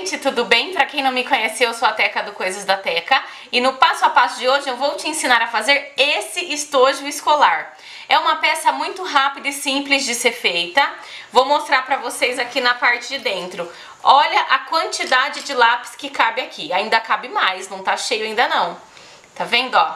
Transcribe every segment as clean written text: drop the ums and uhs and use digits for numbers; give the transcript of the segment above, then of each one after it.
gente, tudo bem? Pra quem não me conhece, eu sou a Teca do Coisas da Teca e no passo a passo de hoje eu vou te ensinar a fazer esse estojo escolar. É uma peça muito rápida e simples de ser feita. Vou mostrar pra vocês aqui na parte de dentro. Olha a quantidade de lápis que cabe aqui. Ainda cabe mais, não tá cheio ainda não. Tá vendo, ó?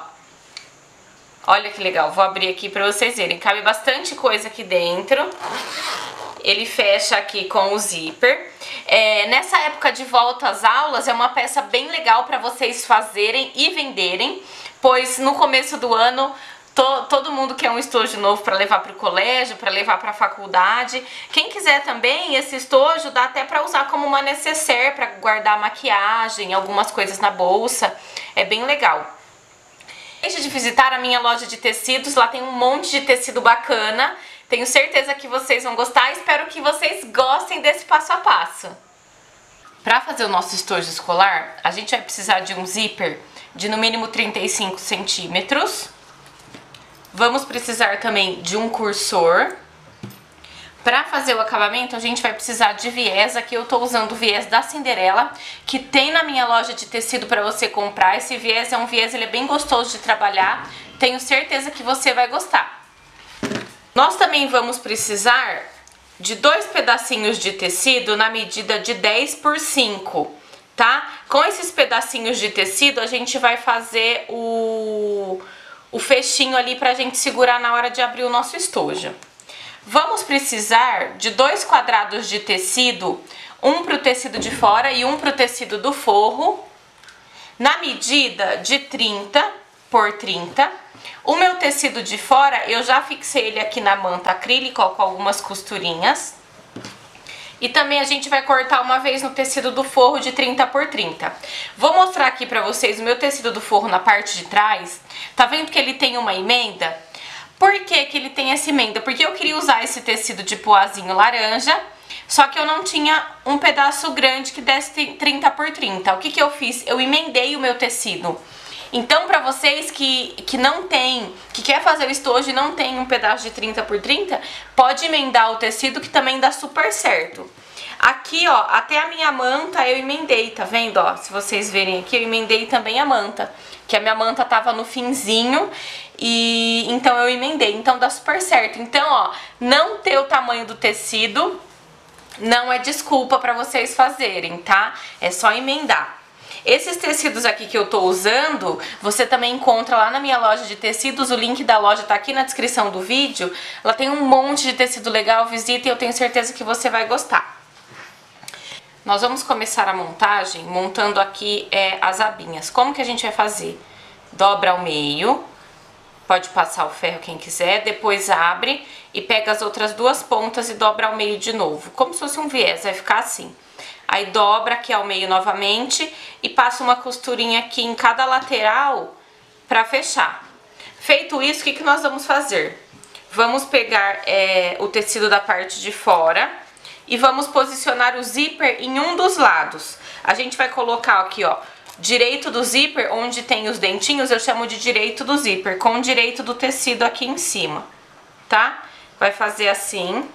Olha que legal, vou abrir aqui pra vocês verem. Cabe bastante coisa aqui dentro. Ele fecha aqui com o zíper. Nessa época de volta às aulas, é uma peça bem legal para vocês fazerem e venderem, pois no começo do ano todo mundo quer um estojo novo para levar para o colégio, para levar para a faculdade. Quem quiser também, esse estojo dá até para usar como uma nécessaire, para guardar maquiagem, algumas coisas na bolsa. É bem legal. Não deixe de visitar a minha loja de tecidos, lá tem um monte de tecido bacana. Tenho certeza que vocês vão gostar, espero que vocês gostem desse passo a passo. Para fazer o nosso estojo escolar, a gente vai precisar de um zíper de no mínimo 35 centímetros. Vamos precisar também de um cursor. Para fazer o acabamento, a gente vai precisar de viés. Aqui eu estou usando o viés da Cinderela, que tem na minha loja de tecido para você comprar. Esse viés é um viés, ele é bem gostoso de trabalhar. Tenho certeza que você vai gostar. Nós também vamos precisar de 2 pedacinhos de tecido na medida de 10 por 5, tá? Com esses pedacinhos de tecido, a gente vai fazer o fechinho ali pra gente segurar na hora de abrir o nosso estojo. Vamos precisar de 2 quadrados de tecido, um pro tecido de fora e um pro tecido do forro, na medida de 30 por 30. O meu tecido de fora, eu já fixei ele aqui na manta acrílica, ó, com algumas costurinhas. E também a gente vai cortar uma vez no tecido do forro de 30 por 30. Vou mostrar aqui pra vocês o meu tecido do forro na parte de trás. Tá vendo que ele tem uma emenda? Por que que ele tem essa emenda? Porque eu queria usar esse tecido de poazinho laranja, só que eu não tinha um pedaço grande que desse 30 por 30. O que que eu fiz? Eu emendei o meu tecido. Então, para vocês que não tem, que quer fazer o estojo e não tem um pedaço de 30 por 30, pode emendar o tecido que também dá super certo. Aqui, ó, até a minha manta eu emendei, tá vendo, ó? Se vocês verem aqui, eu emendei também a manta, que a minha manta tava no finzinho e então eu emendei, então dá super certo. Então, ó, não ter o tamanho do tecido não é desculpa para vocês fazerem, tá? É só emendar. Esses tecidos aqui que eu tô usando, você também encontra lá na minha loja de tecidos, o link da loja tá aqui na descrição do vídeo. Ela tem um monte de tecido legal, visita e eu tenho certeza que você vai gostar. Nós vamos começar a montagem montando aqui as abinhas. Como que a gente vai fazer? Dobra ao meio, pode passar o ferro quem quiser, depois abre e pega as outras 2 pontas e dobra ao meio de novo. Como se fosse um viés, vai ficar assim. Aí dobra aqui ao meio novamente e passa uma costurinha aqui em cada lateral pra fechar. Feito isso, o que que nós vamos fazer? Vamos pegar o tecido da parte de fora e vamos posicionar o zíper em um dos lados. A gente vai colocar aqui, ó, direito do zíper, onde tem os dentinhos, eu chamo de direito do zíper, com o direito do tecido aqui em cima, tá? Vai fazer assim.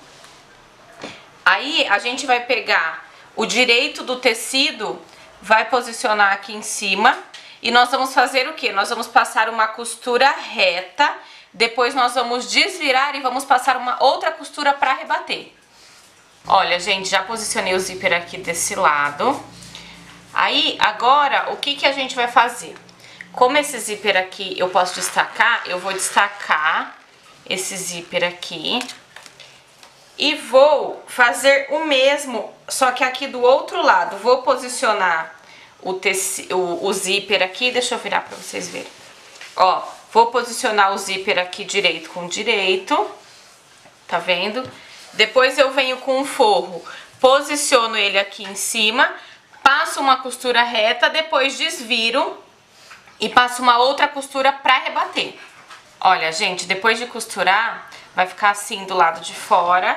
Aí a gente vai pegar o direito do tecido, vai posicionar aqui em cima e nós vamos fazer o que? Nós vamos passar uma costura reta, depois nós vamos desvirar e vamos passar uma outra costura para rebater. Olha, gente, já posicionei o zíper aqui desse lado. Aí, agora, o que que a gente vai fazer? Como esse zíper aqui eu posso destacar, eu vou destacar esse zíper aqui. E vou fazer o mesmo, só que aqui do outro lado. Vou posicionar o zíper aqui, deixa eu virar pra vocês verem. Ó, vou posicionar o zíper aqui direito com direito, tá vendo? Depois eu venho com o forro, posiciono ele aqui em cima, passo uma costura reta, depois desviro e passo uma outra costura pra rebater. Olha, gente, depois de costurar, vai ficar assim do lado de fora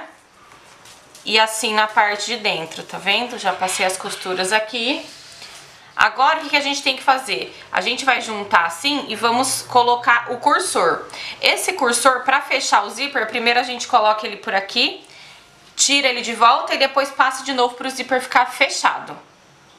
e assim na parte de dentro, tá vendo? Já passei as costuras aqui. Agora, o que a gente tem que fazer? A gente vai juntar assim e vamos colocar o cursor. Esse cursor, pra fechar o zíper, primeiro a gente coloca ele por aqui, tira ele de volta e depois passa de novo pro zíper ficar fechado.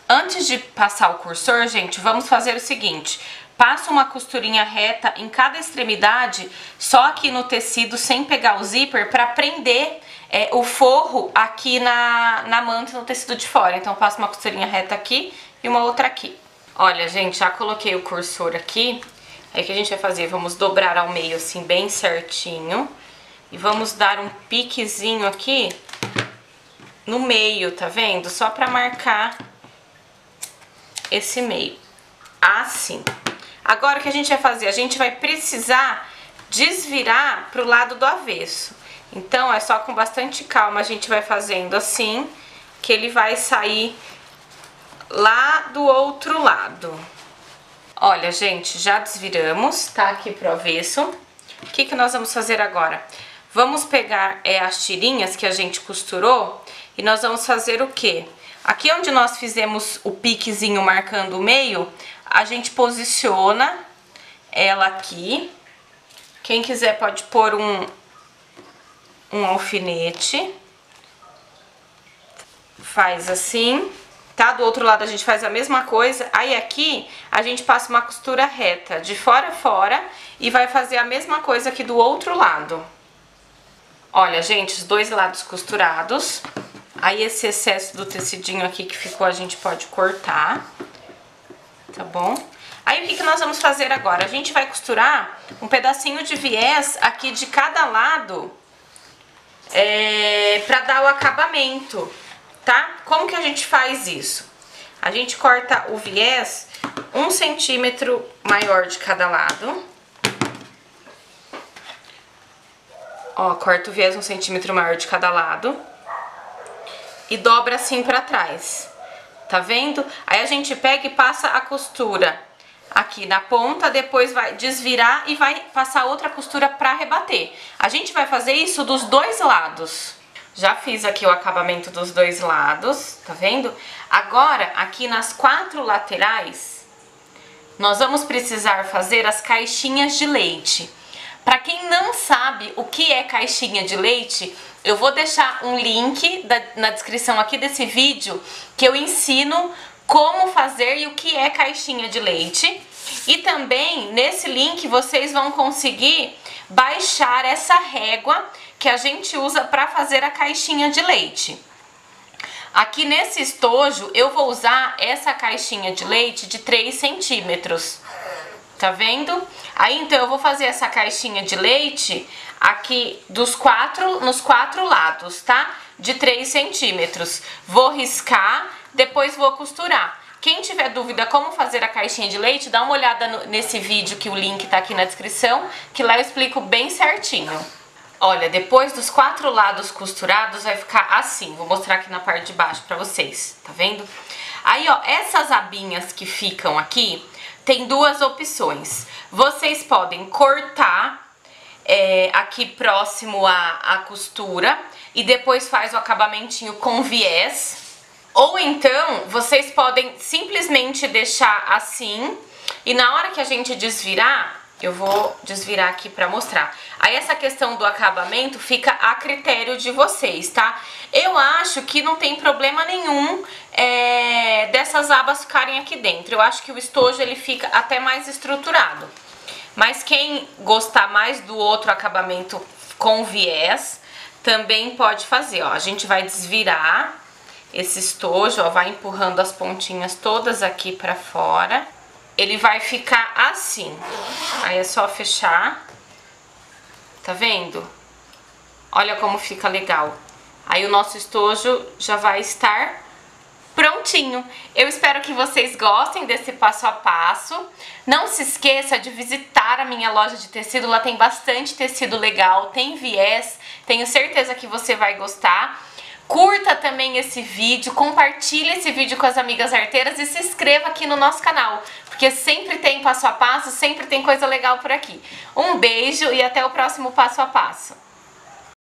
Antes de passar o cursor, gente, vamos fazer o seguinte. Passa uma costurinha reta em cada extremidade, só aqui no tecido, sem pegar o zíper, para prender o forro aqui na manta, no tecido de fora. Então, passa uma costurinha reta aqui e uma outra aqui. Olha, gente, já coloquei o cursor aqui. Aí, o que a gente vai fazer? Vamos dobrar ao meio, assim, bem certinho. E vamos dar um piquezinho aqui no meio, tá vendo? Só pra marcar esse meio. Assim. Agora, o que a gente vai fazer? A gente vai precisar desvirar pro lado do avesso. Então, é só com bastante calma a gente vai fazendo assim, que ele vai sair lá do outro lado. Olha, gente, já desviramos, tá? Aqui pro avesso. O que nós vamos fazer agora? Vamos pegar as tirinhas que a gente costurou e nós vamos fazer o quê? Aqui onde nós fizemos o piquezinho marcando o meio, a gente posiciona ela aqui. Quem quiser pode pôr um alfinete. Faz assim, tá? Do outro lado a gente faz a mesma coisa. Aí aqui a gente passa uma costura reta de fora a fora e vai fazer a mesma coisa aqui do outro lado. Olha, gente, os dois lados costurados. Aí esse excesso do tecidinho aqui que ficou a gente pode cortar, tá bom? Aí o que nós vamos fazer agora? A gente vai costurar um pedacinho de viés aqui de cada lado pra dar o acabamento, tá? Como que a gente faz isso? A gente corta o viés 1 centímetro maior de cada lado. Ó, corta o viés 1 centímetro maior de cada lado. E dobra assim pra trás. Tá vendo? Aí a gente pega e passa a costura aqui na ponta, depois vai desvirar e vai passar outra costura pra rebater. A gente vai fazer isso dos dois lados. Já fiz aqui o acabamento dos dois lados, tá vendo? Agora, aqui nas 4 laterais, nós vamos precisar fazer as caixinhas de leite. Pra quem não sabe o que é caixinha de leite, eu vou deixar um link na descrição aqui desse vídeo que eu ensino como fazer e o que é caixinha de leite. E também nesse link vocês vão conseguir baixar essa régua que a gente usa para fazer a caixinha de leite. Aqui nesse estojo eu vou usar essa caixinha de leite de 3 centímetros. Tá vendo? Aí então eu vou fazer essa caixinha de leite aqui nos 4 lados, tá? De 3 centímetros. Vou riscar, depois vou costurar. Quem tiver dúvida como fazer a caixinha de leite, dá uma olhada nesse vídeo que o link tá aqui na descrição, que lá eu explico bem certinho. Olha, depois dos 4 lados costurados vai ficar assim. Vou mostrar aqui na parte de baixo pra vocês, tá vendo? Aí, ó, essas abinhas que ficam aqui, tem 2 opções. Vocês podem cortar aqui próximo à costura e depois faz o acabamentinho com viés. Ou então, vocês podem simplesmente deixar assim e na hora que a gente desvirar, eu vou desvirar aqui pra mostrar. Aí essa questão do acabamento fica a critério de vocês, tá? Eu acho que não tem problema nenhum dessas abas ficarem aqui dentro. Eu acho que o estojo ele fica até mais estruturado. Mas quem gostar mais do outro acabamento com viés, também pode fazer, ó. A gente vai desvirar esse estojo, ó, vai empurrando as pontinhas todas aqui pra fora. Ele vai ficar assim. Aí é só fechar. Tá vendo? Olha como fica legal. Aí o nosso estojo já vai estar prontinho. Eu espero que vocês gostem desse passo a passo. Não se esqueça de visitar a minha loja de tecido. Lá tem bastante tecido legal, tem viés. Tenho certeza que você vai gostar. Curta também esse vídeo, compartilhe esse vídeo com as amigas arteiras e se inscreva aqui no nosso canal, porque sempre tem passo a passo, sempre tem coisa legal por aqui. Um beijo e até o próximo passo a passo.